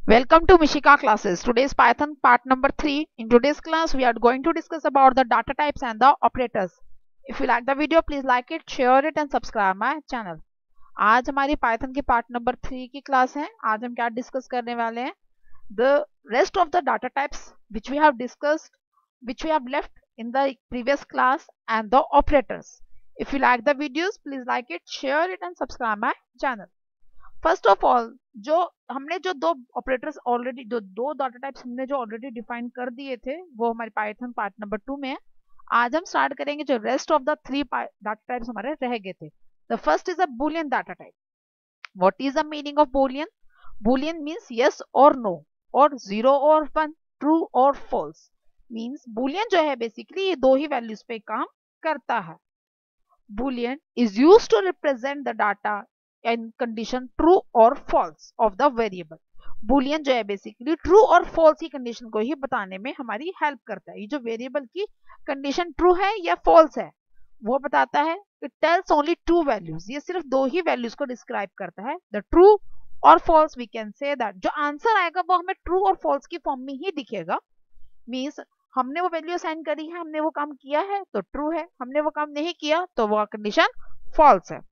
Welcome to Mishika classes. Today's Python part number 3. In today's class, we are going to discuss about the data types and the operators. If you like the video, please like it, share it and subscribe my channel. आज हमारी Python की part number 3 की class है. आज हम क्या discuss करने वाले हैं? The rest of the data types which we have discussed, which we have left in the previous class, and the operators. If you like the videos, please like it, share it and subscribe my channel. First of all जो दो operators already जो दो data types हमने जो already define कर दिए थे वो हमारे पाइथन पार्ट नंबर 2 में है. आज हम स्टार्ट करेंगे जो rest of the three data types हमारे रह गए थे. The first is a Boolean data type. What is the meaning of Boolean? Boolean means yes और नो और जीरो और वन, ट्रू और फॉल्स. मीन्स बूलियन जो है बेसिकली ये दो ही वैल्यूज पे काम करता है. Boolean is used to represent the data in condition true और false of the variable. Boolean जो है बेसिकली ट्रू और फॉल्स की कंडीशन को ही बताने में हमारी हेल्प करता है. ये जो वेरिएबल की कंडीशन ट्रू है या फॉल्स है वो बताता है. It tells only two values. ये सिर्फ दो ही वैल्यूज को डिस्क्राइब करता है, द ट्रू और false. We can say that जो आंसर आएगा वो हमें ट्रू और फॉल्स की फॉर्म में ही दिखेगा. मीन्स हमने वो वैल्यू असाइन करी है, हमने वो काम किया है तो ट्रू है, हमने वो काम नहीं किया तो वो कंडीशन फॉल्स है.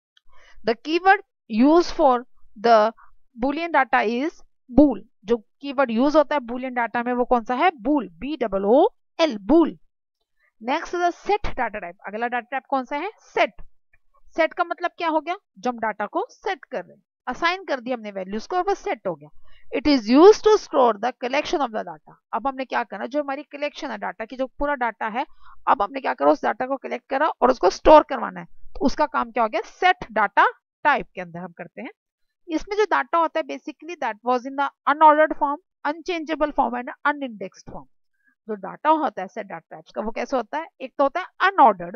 The keyword used for the boolean data is bool. जो कीवर्ड यूज होता है boolean डाटा में वो कौन सा है? bool, B-O-O-L, bool. Next the set data type. अगला डाटा टाइप कौन सा है? सेट. सेट का मतलब क्या हो गया? जब हम डाटा को सेट कर रहे हैं, असाइन कर दिया हमने वैल्यूज को और वो सेट हो गया. It is use to store the collection of the data. अब हमने क्या करना, जो हमारी कलेक्शन है डाटा की, जो पूरा डाटा है, अब हमने क्या करा, उस डाटा को कलेक्ट करा और उसको स्टोर करवाना है. तो उसका काम क्या हो गया? सेट डाटा टाइप के अंदर हम करते हैं. इसमें जो डाटा होता है basically that was in the unordered form, unchangeable form and unindexed form. जो डाटा होता है सेट डाटा टाइप्स का वो कैसे होता है? एक तो होता है अनऑर्डर्ड,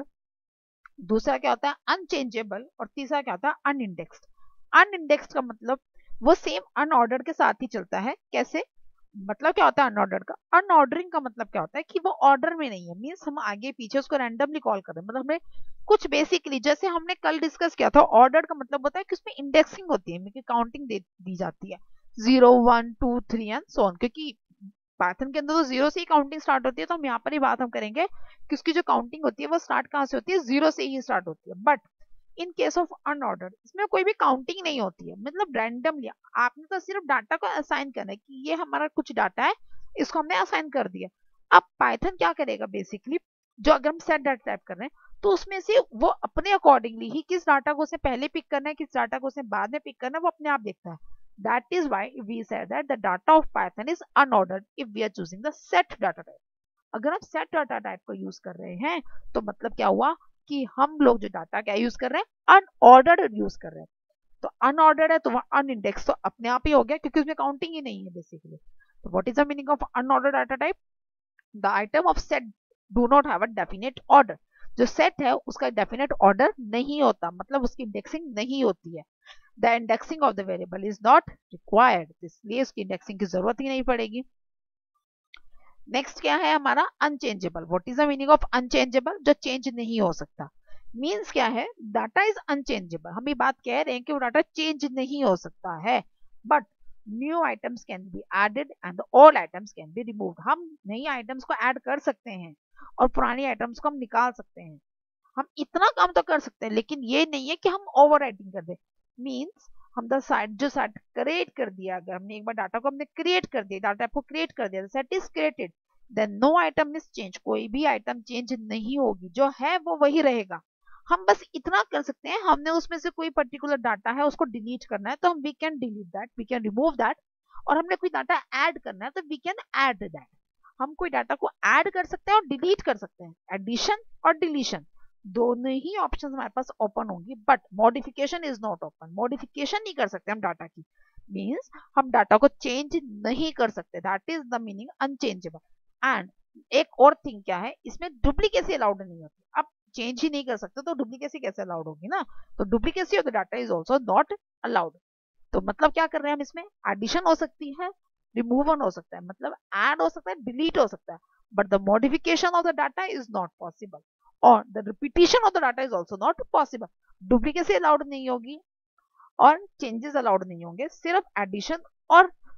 दूसरा क्या होता है अनचेंजेबल और तीसरा क्या होता है अनइंडेक्स्ड. अनइंडेक्स्ड का मतलब वो सेम अनऑर्डर्ड के साथ ही चलता है. कैसे? मतलब क्या होता है अनऑर्डर्ड का? अनऑर्डरिंग का मतलब क्या होता है कि वो ऑर्डर में नहीं है. मींस हम आगे पीछे उसको रैंडमली कॉल कर रहे हैं. मतलब हमें कुछ बेसिकली जैसे हमने कल डिस्कस किया था, ऑर्डर्ड का मतलब होता है कि उसमें इंडेक्सिंग होती है, मतलब काउंटिंग दी जाती है 0 1 2 3 एंड सो ऑन. क्योंकि पाइथन के अंदर तो जीरो से ही काउंटिंग स्टार्ट होती है, तो हम यहाँ पर ही बात हम करेंगे कि उसकी जो काउंटिंग होती है वो स्टार्ट कहाँ से होती है? जीरो से ही स्टार्ट होती है. But in case of unordered इसमें कोई भी काउंटिंग नहीं होती है. मतलब रैंडमली आपने तो सिर्फ डाटा को असाइन करना है कि ये हमारा कुछ डाटा है, इसको हमने असाइन कर दिया. अब पाइथन क्या करेगा बेसिकली, जो अगर हम सेट डाटा टाइप कर रहे हैं तो उसमें से वो अपने अकॉर्डिंगली ही किस डाटा को उसे पहले पिक करना है, किस डाटा को उसे बाद में पिक करना है, वो अपने आप देखता है. That is why we said that the data of Python is unordered if we are choosing the set data type. अगर हम set data type को यूज कर रहे हैं तो मतलब क्या हुआ कि हम लोग जो डाटा क्या यूज कर रहे हैं? अनऑर्डर्ड यूज कर रहे हैं. तो अनऑर्डर्ड है तो वह अनइंडेक्स तो अपने आप ही हो गया क्योंकि उसमें काउंटिंग ही नहीं है बेसिकली. तो what is the meaning of unordered data type? The item of set do not have a definite order. जो सेट है उसका डेफिनेट ऑर्डर नहीं होता, मतलब उसकी इंडेक्सिंग नहीं होती है. The indexing of the variable is not required, इसलिए उसकी इंडेक्सिंग की जरूरत ही नहीं पड़ेगी. नेक्स्ट क्या है हमारा? Unchangeable. What is the meaning of unchangeable? जो चेंज नहीं हो सकता. मीन्स क्या है? Data is unchangeable. हम ये बात कह रहे हैं कि वो डाटा चेंज नहीं हो सकता है. But new items can be added and old items can be removed. हम नई आइटम्स को ऐड कर सकते हैं और पुरानी आइटम्स को हम निकाल सकते हैं. हम इतना काम तो कर सकते हैं, लेकिन ये नहीं है कि हम ओवर राइटिंग कर दें. मीन्स हम द सेट क्रिएट कर दिया, अगर हमने एक बार डाटा को हमने क्रिएट कर दिया, डाटा को क्रिएट कर दिया, set is created, then no item is change. कोई भी आइटम चेंज नहीं होगी, जो है वो वही रहेगा. हम बस इतना कर सकते हैं, हमने उसमें से कोई पर्टिकुलर डाटा है उसको डिलीट करना है तो हम we can delete that, we can remove that. और हमने कोई डाटा ऐड करना है तो वी कैन ऐड दैट. हम कोई डाटा को ऐड कर सकते हैं और डिलीट कर सकते हैं. एडिशन और डिलीशन दोनों ही ऑप्शन हमारे पास ओपन होंगी. But modification is not open. Modification नहीं कर सकते हम डाटा की. मीन्स हम डाटा को चेंज नहीं कर सकते. That is the meaning unchangeable. And एक और थिंग क्या है, इसमें डुप्लीकेसी अलाउड नहीं होती. अब चेंज ही नहीं कर सकते तो डुप्लीकेसी कैसे अलाउड होगी ना? तो duplicacy of the data is also not allowed. तो मतलब क्या कर रहे हैं हम इसमें? एडिशन हो सकती है, रिमूवन हो सकता है, मतलब ऐड हो सकता है, डिलीट हो सकता है, but the modification of the data is not possible और the repetition of the data is also not possible. Duplicacy allowed नहीं होगी और चेंजेस अलाउड नहीं होंगे. सिर्फ एडिशन और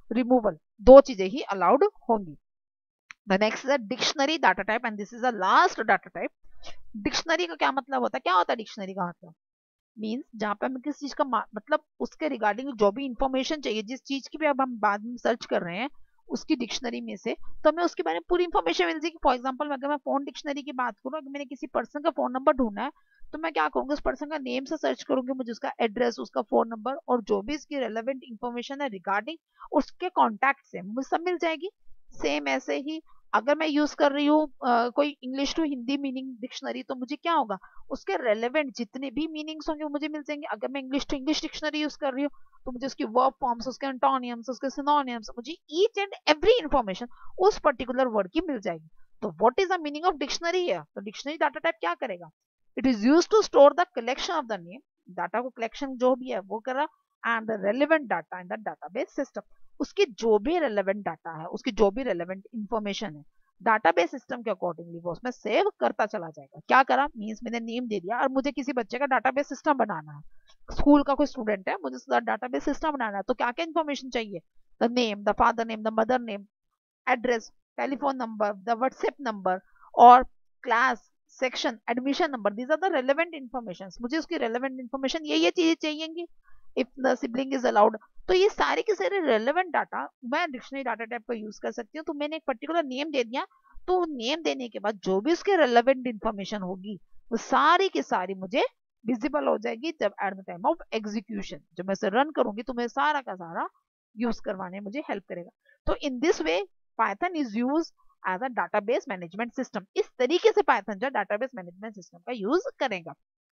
रिमूवल, दो चीजें ही अलाउड होंगी। The next is a dictionary data type and this is the last data type. Dictionary का क्या मतलब होता है, क्या होता है डिक्शनरी का मतलब? मीन्स जहाँ पे हमें किसी चीज का मतलब उसके रिगार्डिंग जो भी इंफॉर्मेशन चाहिए, जिस चीज की भी अब हम बाद में सर्च कर रहे हैं उसकी डिक्शनरी में से, तो हमें उसके बारे में पूरी इंफॉर्मेशन मिल जाएगी। फॉर एग्जांपल अगर मैं फोन डिक्शनरी की बात करूँ, अगर मैंने किसी पर्सन का फोन नंबर ढूंढना है तो मैं क्या करूंगी, उस पर्सन का नेम से सर्च करूंगी, मुझे उसका एड्रेस, उसका फोन नंबर और जो भी इसकी रेलेवेंट इंफॉर्मेशन है रिगार्डिंग उसके कॉन्टैक्ट से मुझे सब मिल जाएगी। सेम ऐसे ही अगर मैं यूज कर रही हूँ कोई English to Hindi meaning dictionary, तो मुझे क्या होगा, उसके रेलेवेंट जितने भी मीनिंग्स होंगे वो मुझे मिल जाएंगे। अगर मैं English to English dictionary use कर रही हूँ तो मुझे उसकी वर्ब फॉर्म्स, उसके एंटोनियम्स, उसके सिनोनियम्स, मुझे ईच एंड एवरी इंफॉर्मेशन उस पर्टिकुलर वर्ड की मिल जाएगी। तो what is the meaning of dictionary है? तो डिक्शनरी डाटा टाइप क्या करेगा, it is used to store the collection of the name, data को कलेक्शन जो भी है वो कर रहा, and the relevant data in the database system, उसकी जो भी रेलेवेंट डाटा है, उसकी जो भी रेलेवेंट इंफॉर्मेशन है डाटाबेस सिस्टम के अकॉर्डिंगली वो उसमें सेव करता चला जाएगा। क्या करा मींस मैंने नेम दे दिया और मुझे किसी बच्चे का डाटाबेस सिस्टम बनाना है, स्कूल का कोई स्टूडेंट है, मुझे उसका डाटाबेस सिस्टम बनाना है, तो क्या क्या इन्फॉर्मेशन चाहिए, the name, the father name, the mother name, address, telephone number, the WhatsApp number और class, section, admission number, these are the relevant information. मुझे उसकी रेलेवेंट इन्फॉर्मेशन ये चीजें चाहिए if the sibling is allowed. तो ये सारे के सारे रेलेवेंट डाटा मैं डिक्शनरी डाटा टाइप का यूज कर सकती हूँ। तो मैंने एक पर्टिकुलर नेम दे दिया, तो नेम देने के बाद जो भी उसके रेलेवेंट इन्फॉर्मेशन होगी वो सारी की सारी मुझे विजिबल हो जाएगी जब at the time of execution, जब मैं इसे रन करूंगी तो मैं सारा का सारा यूज करवाने मुझे हेल्प करेगा। तो in this way Python is use as a database management system. इस तरीके से पाइथन जो डाटाबेस मैनेजमेंट सिस्टम का यूज करेगा।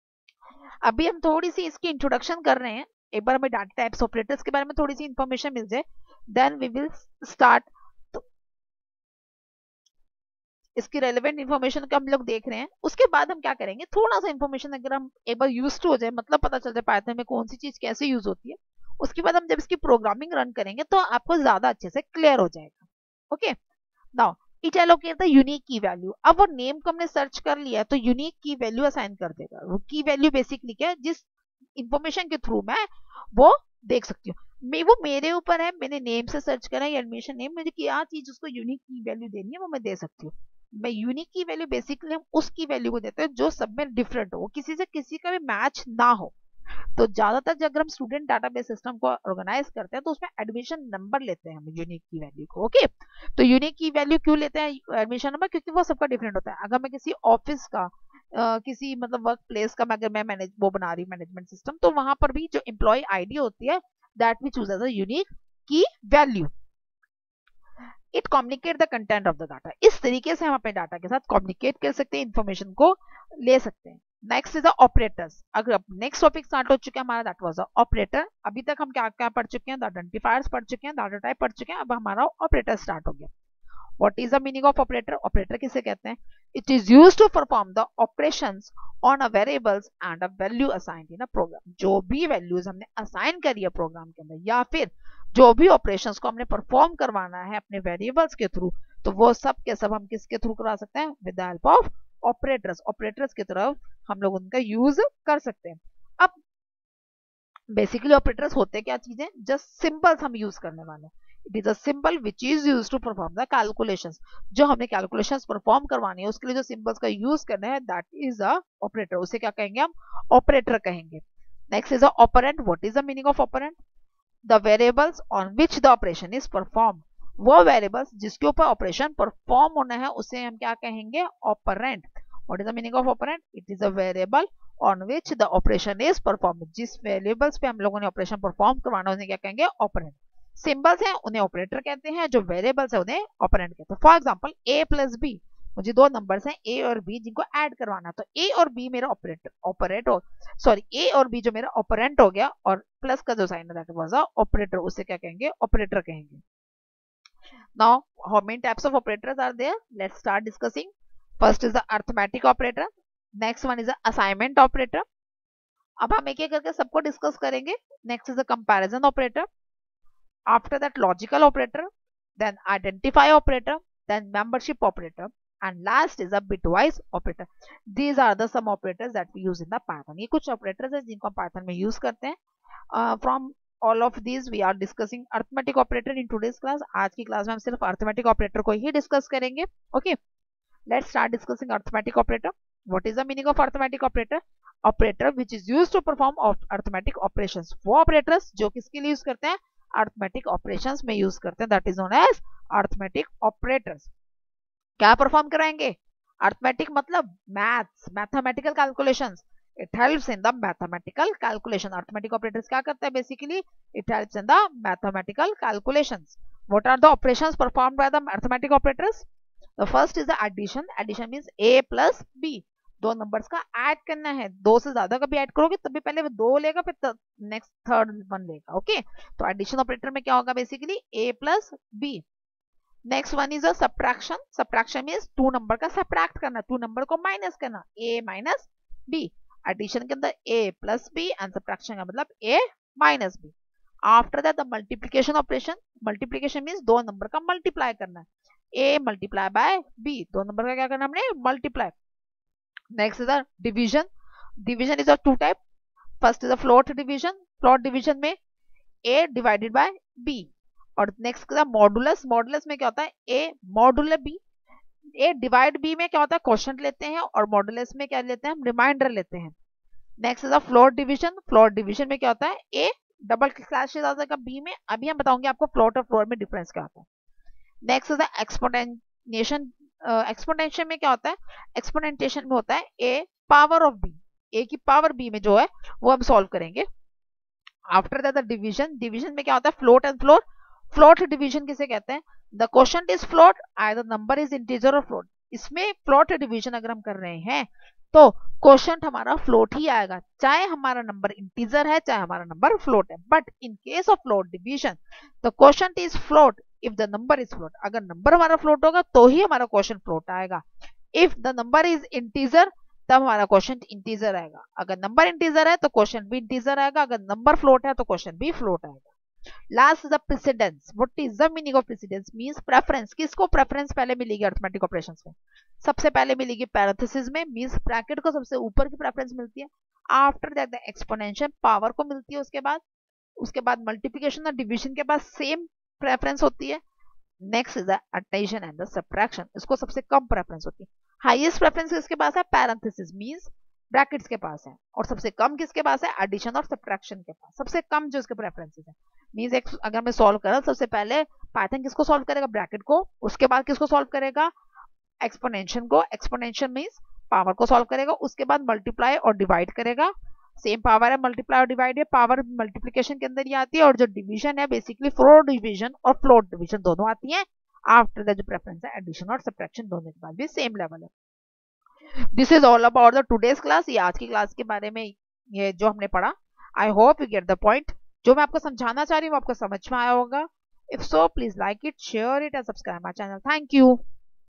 अभी हम थोड़ी सी इसकी इंट्रोडक्शन कर रहे हैं, एक बार हमें डाटा टाइप्स ऑपरेटर्स के बारे में थोड़ी सी इंफॉर्मेशन मिल जाए, देन वी विल स्टार्ट। तो इसकी रेलेवेंट इन्फॉर्मेशन का हम लोग देख रहे हैं, उसके बाद हम क्या करेंगे, थोड़ा सा इन्फॉर्मेशन अगर हम एक बार यूज हो जाए, मतलब पता चल जाए पाइथन में कौन सी चीज कैसे यूज होती है, उसके बाद हम जब इसकी प्रोग्रामिंग रन करेंगे तो आपको ज्यादा अच्छे से क्लियर हो जाएगा। Okay, now it allocate the unique key value. अब वो नेम को हमने सर्च कर लिया तो यूनिक की वैल्यू असाइन कर देगा। वो की वैल्यू बेसिकली क्या है, जिस इंफॉर्मेशन के थ्रू मैं वो देख सकती हूँ, वो मेरे ऊपर है, मैंने नेम से सर्च करा या एडमिशन नेम, मुझे क्या चीज उसको यूनिक की वैल्यू देनी है वो मैं दे सकती हूँ। मैं यूनिक की वैल्यू बेसिकली हम उसकी वैल्यू को देते हैं जो सब में डिफरेंट हो, किसी से किसी का भी मैच ना हो। तो ज्यादातर जब हम स्टूडेंट डाटाबेस सिस्टम को ऑर्गेनाइज करते हैं तो उसमें एडमिशन नंबर लेते हैं हम यूनिक की वैल्यू को। ओके, तो यूनिक की वैल्यू क्यों लेते हैं एडमिशन नंबर, क्योंकि वो सबका डिफरेंट होता है। अगर मैं किसी ऑफिस का किसी मतलब वर्क प्लेस का अगर मैं मैनेज वो बना रही हूँ मैनेजमेंट सिस्टम, तो वहां पर भी जो एम्प्लॉय आईडी होती है that we choose as a unique key value. It communicate the content of the data. इस तरीके से हम अपने डाटा के साथ कम्युनिकेट कर सकते हैं, इंफॉर्मेशन को ले सकते हैं। Next is the operators. अगर नेक्स्ट टॉपिक स्टार्ट हो चुका है हमारा, दैट वाज द ऑपरेटर। अभी तक हम क्या क्या पढ़ चुके हैं, द आइडेंटिफायर्स पढ़ चुके हैं, डाटा टाइप पढ़ चुके हैं, अब हमारा ऑपरेटर स्टार्ट हो गया। What is the meaning of operator? Operator किसे कहते हैं? It is used to perform the operations on a variables and a value assigned in a program. जो भी वैल्यूज हमने असाइन करी है प्रोग्राम के अंदर, या फिर जो भी ऑपरेशंस को हमने परफॉर्म करवाना है अपने वेरिएबल्स के थ्रू, तो वो सब के सब हम किसके थ्रू करा सकते हैं? With the help of operators. Operators की तरफ हम लोग उनका यूज कर सकते हैं। अब बेसिकली ऑपरेटर्स होते क्या चीजें, जस्ट सिंबल्स हम यूज करने वाले हैं। It is a symbol which is use to perform the calculations. जो हमने कैलकुलेशंस परफॉर्म करवानी है उसके लिए जो सिंबल्स का यूज करना है दैट इज अ ऑपरेटर। उसे क्या कहेंगे हम? ऑपरेटर कहेंगे। Next is a operand. What is the meaning of operand? The variables on which the operation is perform. वो वेरिएबल्स जिसके ऊपर ऑपरेशन परफॉर्म होना है उसे हम क्या कहेंगे? Operand. What is the meaning of operand? It is a variable on which the operation is perform. जिस वेरिएबल्स पे हम लोगों ने ऑपरेशन परफॉर्म करवाना है उन्हें क्या कहेंगे? ऑपरेंट। सिंबल्स हैं उन्हें ऑपरेटर कहते हैं, जो वेरिएबल्स है उन्हें ऑपरेंट कहते हैं। For example a plus B, मुझे दो नंबर्स हैं a और b जिनको ऐड करवाना, तो a और b मेरा a और b जो मेरा ऑपरेंट हो गया, और प्लस का जो साइन है दैट वाज अ ऑपरेटर, उसे क्या कहेंगे? ऑपरेटर कहेंगे। Now how many types of operators are there? Let's start discussing. First is the arithmetic operator, next one is the assignment operator. अब हम एक एक करके सबको डिस्कस करेंगे। Next is the comparison operator, after that logical operator, then identify operator, then membership operator, and last is a bitwise operator. These are the some operators that we use in the Python. ये कुछ operators हैं जिनको हम Python में use करते हैं। from all of these we are discussing arithmetic operator in today's class. आज की क्लास में हम सिर्फ अर्थमेटिक ऑपरेटर को ही डिस्कस करेंगे। Okay, let's start discussing arithmetic operator. What is the meaning of arithmetic operator? Operator which is used to perform arithmetic operations. वो operators जो किसके लिए यूज करते हैं? अर्थमेटिक ऑपरेशंस में यूज करते हैं, that is known as arithmetic operators. क्या परफॉर्म कराएंगे? अर्थमेटिक मतलब maths, mathematical calculations. It helps in the mathematical calculation. Arithmetic operators क्या करते हैं? Basically it helps in the mathematical calculations. What are the operations performed by the arithmetic operators? The first is the addition. Addition means a plus b, दो numbers का add करना है। दो से ज्यादा का भी ऐड करोगे तभी पहले वो दो लेगा, फिर नेक्स्ट थर्ड वन लेगा। ओके, तो एडिशन ऑपरेटर में क्या होगा? Basically a plus b। Next one is a subtraction. Subtraction means two number का सब्ट्रैक्ट करना, टू नंबर को माइनस करना, a माइनस b। एडिशन के अंदर a plus b and subtraction का मतलब a minus b। After that the multiplication operation. Multiplication means दो number का मल्टीप्लाई करना है, a मल्टीप्लाई बाय b, दो नंबर का क्या करना हमने? Multiply. Next is the division. Division is a two type. First is a float division. Float division में a डिवाइडेड बाय b। और नेक्स्ट इज मॉडुलस। मॉडुलस में क्या होता है? a modular b। a divide b में क्या होता है? क्वोशंट लेते हैं, और मॉडुलस में क्या लेते हैं? हम रिमाइंडर लेते हैं। Next is a float division. Float division में क्या होता है? a डबल स्लैश आ जाएगा b में। अभी हम बताऊंगे आपको फ्लोट और फ्लोट में डिफरेंस क्या होता है। Next is the exponentiation. Exponential में क्या होता है? एक्सपोनेंटेशन में होता है a power of b, a की पावर b में जो है वो हम सॉल्व करेंगे। After that the division. Division में क्या होता है? Float and float. Float division किसे कहते हैं? The quotient is float, either number is integer और फ्लोट। इसमें फ्लोट डिवीजन अगर हम कर रहे हैं तो क्वोशंट हमारा फ्लोट ही आएगा, चाहे हमारा नंबर इंटीजर है चाहे हमारा नंबर फ्लोट है। But in case of float division the quotient is float if the number is float. अगर नंबर हमारा फ्लोट होगा तो ही हमारा क्वोशंट फ्लोट आएगा। If the number is integer तब हमारा क्वोशंट इंटीजर आएगा। अगर नंबर इंटीजर है तो क्वोशंट भी इंटीजर आएगा, अगर नंबर फ्लोट है तो क्वोशंट भी फ्लोट आएगा। Last is the precedence. What is the meaning of precedence? Means preference. किसको प्रेफरेंस पहले मिलेगी अर्थमेटिक ऑपरेशंस में? सबसे पहले मिलेगी पैरेंथेसिस में, मींस ब्रैकेट को सबसे ऊपर की प्रेफरेंस मिलती है। After that the exponential power को मिलती है। उसके बाद मल्टीप्लिकेशन और डिवीजन के पास सेम प्रेफरेंस होती है। Next is the addition and the subtraction. इसको सबसे कम प्रेफरेंस होती है। हाईएस्ट प्रेफरेंस किसके पास है? पैरेंथेसिस मींस ब्रैकेट्स के पास है। और सबसे कम किसके पास है? एडिशन और सब्ट्रैक्शन के पास। सबसे कम जो इसके प्रेफरेंसेस है मींस अगर मैं सॉल्व करा, सबसे पहले पाइथन किसको सॉल्व करेगा? ब्रैकेट को। उसके बाद किसको सॉल्व करेगा? एक्सपोनेंशियल को। एक्सपोनेंशियल मींस पावर को सॉल्व करेगा। उसके बाद मल्टीप्लाई और डिवाइड करेगा। सेम पावर है, मल्टीप्लाई और डिवाइड है, पावर मल्टीप्लिकेशन के अंदर ही आती है। और जो डिवीजन है बेसिकली फ्लोट डिवीजन और फ्लोट डिवीजन दोनों आती है। आफ्टर द जो प्रेफरेंस है एडिशन और सब्ट्रैक्शन दोनों के बाद भी सेम लेवल है। This is all about the today's class. ये आज की क्लास के बारे में ये जो हमने पढ़ा। I hope you get the point. जो मैं आपको समझाना चाह रही हूँ वो आपको समझ में आया होगा। If so please like it, share it and subscribe my channel. Thank you.